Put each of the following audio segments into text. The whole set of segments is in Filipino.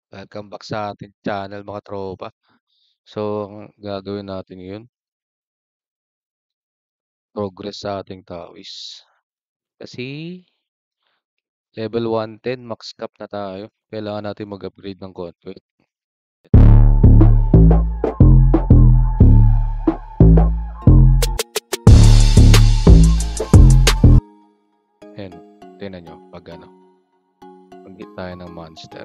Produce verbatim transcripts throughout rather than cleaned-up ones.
Welcome back sa ating channel mga tropa. So, ang gagawin natin ngayon, progress sa ating tawis. Kasi level one ten, max cap na tayo. Kailangan natin mag-upgrade ng konti. Ayan, tingnan nyo pag ano, pag-hit tayo ng monster.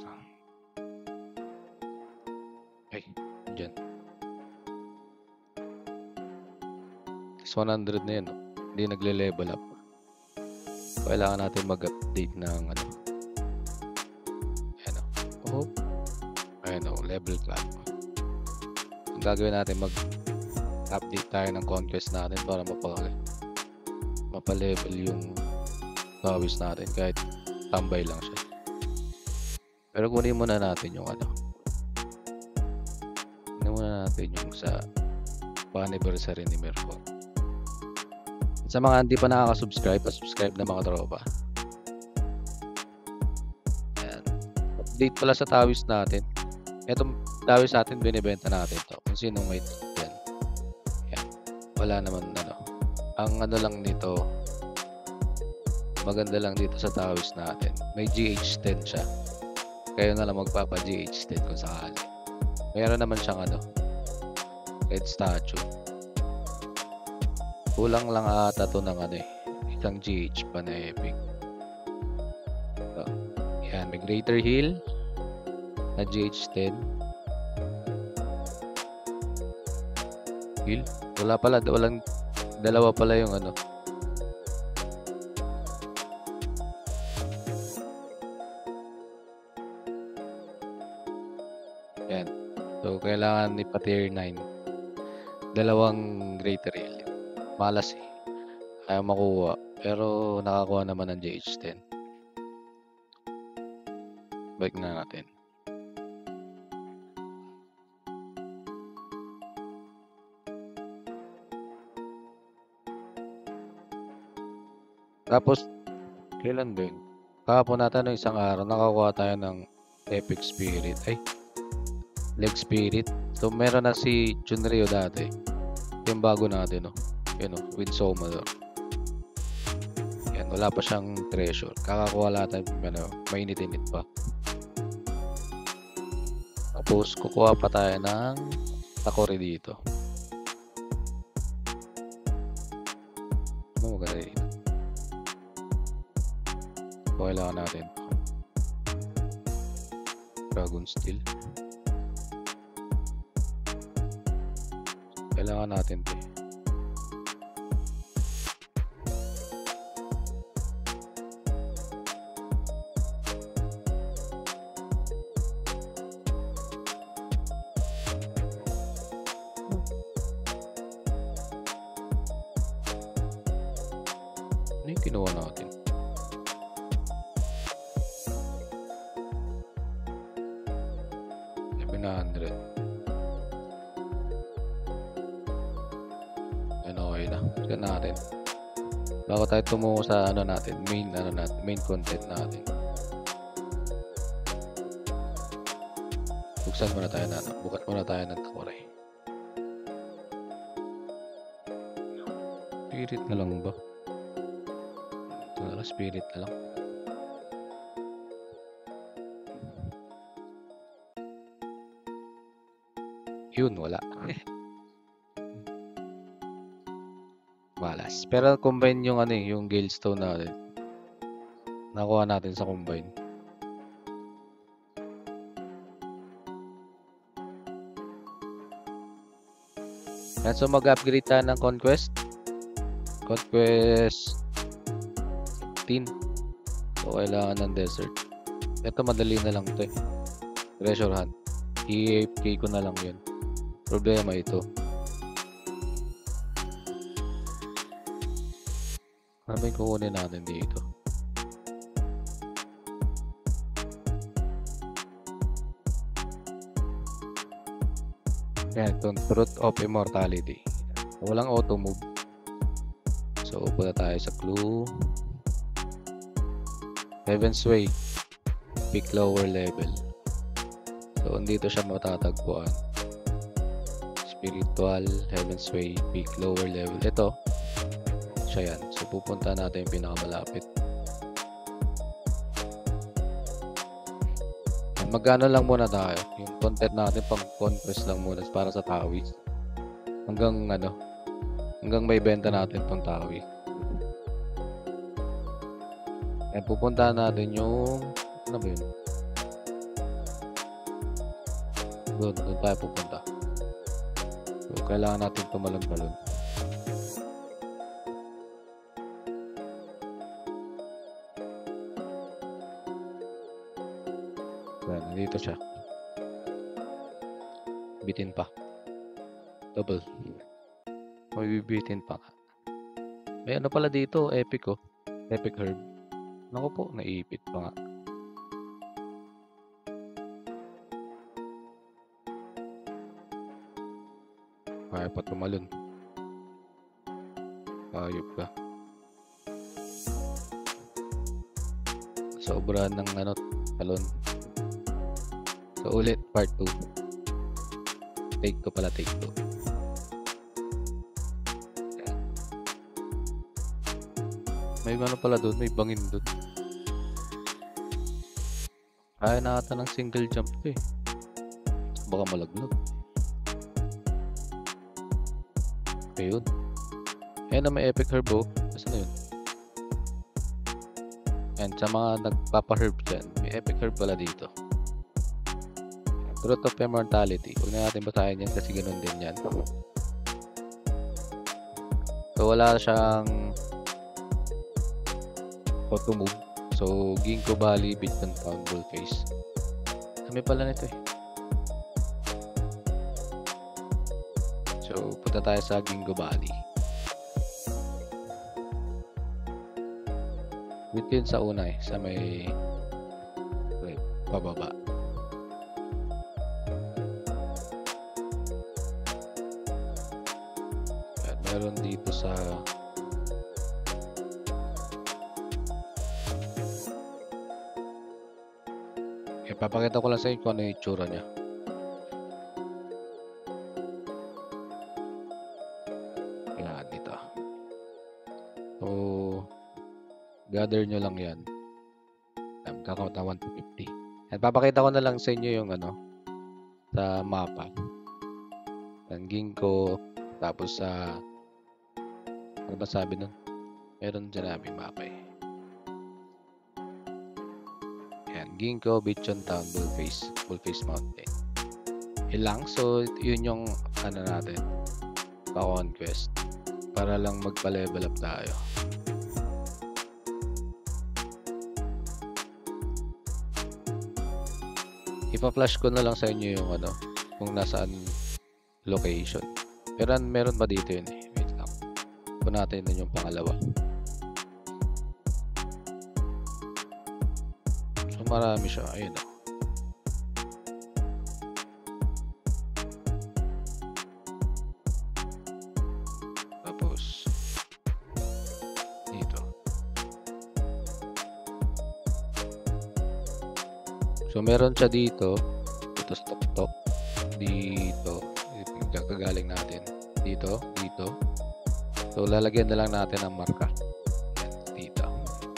Ay, dyan. Is one hundred na yan, no? Hindi nagle-level up. Kailangan natin mag-update ng ano. Ayan o. Oh. Ayan o, level cap. Ang gagawin natin, mag-update tayo ng conquest natin para mapag mapalevel yung tawis natin kahit tambay lang siya. Pero kunin muna natin yung ano. Kunin muna natin yung sa anniversary ni Merfor. Sa mga hindi pa nakaka-subscribe, pa-subscribe na mga tropa. Ayan. Update pala sa tawis natin. Itong tawis natin, binibenta natin to. Kung sino may yan. Ayan. Wala naman ano. Ang ano lang nito, maganda lang dito sa tawis natin. May G H ten siya. Kayo na lang magpapa-G H ten kung sakali. Mayroon naman siyang ano, red statue. Kulang lang ata to ng ano eh, isang G H pa na epic. So, yan, may Greater Heal na G H ten. Heal? Wala pala, walang dalawa pala yung ano. Yan. So, kailangan ipa tier nine. Dalawang Greater Heal. Malas eh. Ayaw makuha. Pero nakakuha naman ng G H ten. Balik na natin. Tapos, kailan ba yun? Kahapon natin ng isang araw, nakakuha tayo ng Epic Spirit. Ay, Leg Spirit. So, meron na si Chunryo dati. Yung bago natin, no? Yun, no? With Summoner. Yan, wala pa siyang treasure. Kakakuha natin, ano, mainit-init pa. Tapos, kukuha pa tayo ng Takori dito. Ano maganda dito? Kailangan natin Dragon Steel. Kailangan natin ito. Ano yung kinuha natin? seven hundred. Ano, okay na. Tignan natin. Bago tayo tumungo sa ano natin, main ano natin, main content natin. Buksan muna tayo na, bukat muna tayo ng Takori. Spirit na lang ba? Ito na lang, spirit na lang. Yun, wala. Malas. Pero combine yung ano eh, yung Galestone natin. Nakuha natin sa combine. Yan, so mag-upgrade tayo ng Conquest. Conquest fifteen. So, kailangan ng Desert. Ito, madali na lang ito eh. Treasure Hunt. I-A F K ko na lang yun. Problema ito. Ano ba yung kukunin natin dito? Yan, itong Truth of Immortality. Walang auto move. So, punta tayo sa clue. Heaven's Way. Pick lower level. kung dito siya matatagpuan. Spiritual, Heaven's Way, Peak, lower level. Ito, siya yan. So, pupunta natin yung pinakamalapit. Magkano lang muna tayo. Yung content natin pang conquest lang muna para sa tawis. Hanggang ano, hanggang may benta natin pang tawis. Kaya pupuntahan natin yung, ano ba yun? Doon, doon tayo pupunta. So, kailangan natin tumalon-talon. Yan, nandito siya. Bitin pa. Double. May bibitin pa ka. May ano pala dito, epic oh. Epic herb. Naku po, naipit pa nga. Kaya pa tumalon. Ayop ka. Sobrahan ng ano, talon. So ulit, part two. Take two pala, take two. May ano pala doon, may bangin doon. Kaya na ata ng single jump to eh. Baka malaglag. Okay yun. Ayan na may epic herb oh. Kasi na yun. And sa mga nagpapa-herb dyan, may epic herb pala dito. Fruit of Immortality. Huwag na natin basahin yan kasi ganun din yan. So wala siyang auto move. So Ginkgo Valley, Beacon Town, Bullface. Kami pala nito eh. So punta tayo sa Ginkgo Valley. Dito yun sa una eh. Sa may wait, pababa. At meron dito sa papakita ko lang sa inyo kung ano yung itsura niya. Yan, dito. So, gather nyo lang yan. Kakaunt na one to fifty. At papakita ko na lang sa inyo yung ano, sa mapa. Ang Ginkgo, tapos sa, ano ba sabi nun? Meron sinabi mapa eh. Ginkgo, Beacon Town, Bullface, Bullface Mountain. Ilang, so yun yung ano natin, pa-conquest para lang magpa-level up tayo. Ipa-flash ko na lang sa inyo yung ano, kung nasaan location. Pero meron pa dito yun eh. Wait lang. Kung natin yun yung pangalawa. Marami siya, ayun o. Tapos dito. So meron siya dito. Dito stop stop. Dito. Dito kagaling natin. Dito, dito. So lalagyan na lang natin ang marka. Dito.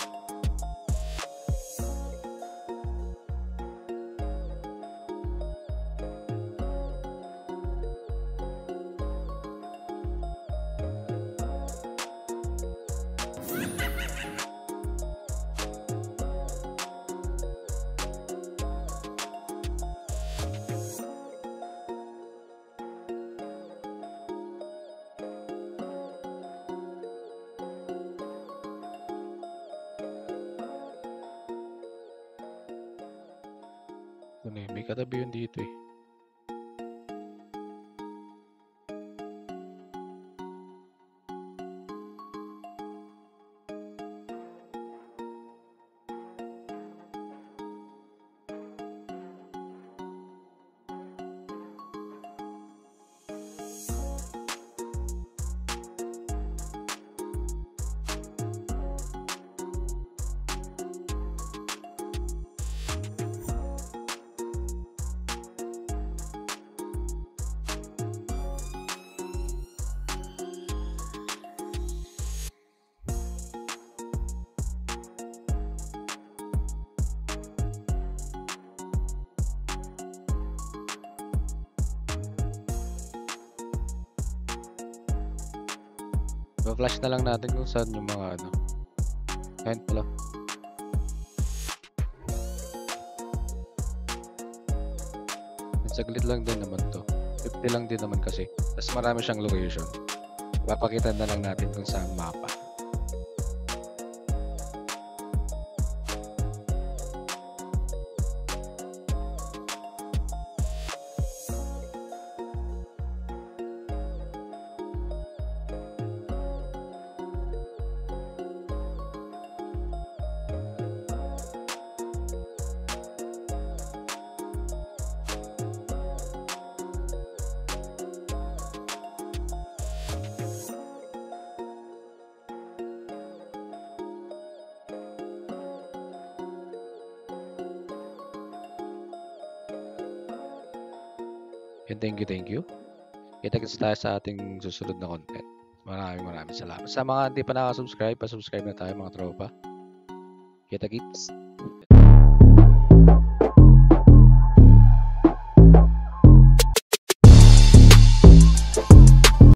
Ano eh, may katabi yun dito eh. Pa-flash na lang natin kung saan yung mga ano. Ayun pala. Saglit lang din naman to. fifty lang din naman kasi. Tapos marami siyang location. Papakita na lang natin kung saan mapa. And thank you, thank you. Kita-kits tayo sa ating susunod na content. Maraming maraming salamat. Sa mga hindi pa nakasubscribe, pa-subscribe na tayo mga tropa. Kita-kits.